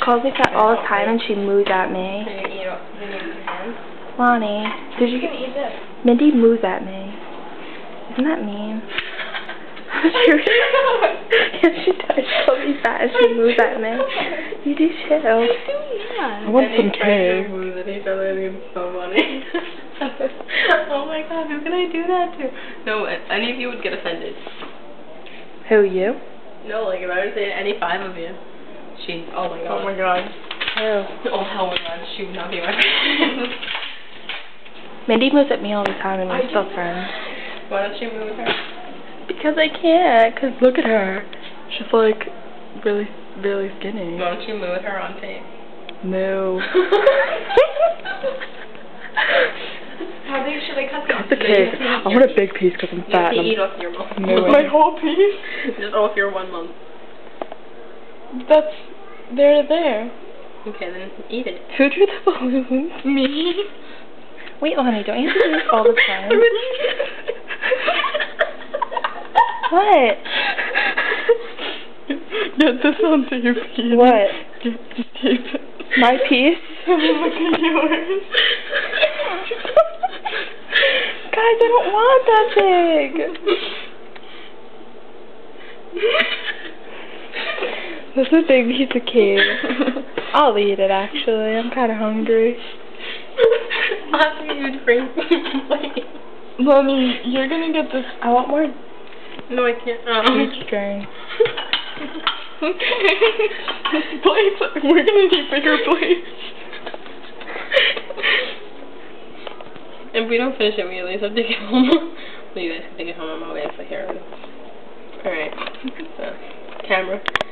calls me fat all the time and she moos at me. Can you eat off your hands? Lonnie, did you eat this? Mindy moos at me. Isn't that mean? Yes, she does. She calls me fat and she moos at me. You do too. I want some cake. Moos at each other and it's so funny. Oh my god, who can I do that to? No, any of you would get offended. Who, you? No, like if I were to say any 5 of you, oh my god. Oh my god. Who? Oh hell my god, she would not be my friend. Mindy moves at me all the time and we're still friends. Why don't you move with her? Because I can't, because look at her. She's like really, really skinny. Why don't you move with her on tape? No. How big should I cut the cake. I want a big piece because I'm fat. You have to eat off your mouth. No. My whole piece? Just off your 1 month. That's there to there. Okay, then eat it. Who drew the balloons? Me. Wait, Lonnie, don't you have to do this all the time? What? Get this onto your piece. What? Just tape it. My piece? Look at yours. Guys, I don't want that big. This is a big piece of cake. I'll eat it, actually. I'm kind of hungry. After you drink plate. Mommy, you're gonna get this. I want more. No, I can't. Peach drink. Plates. We're gonna need bigger plates. If we don't finish it, we at least have to take it home. Well, you guys can take it home. I'm always here. Alright. Camera.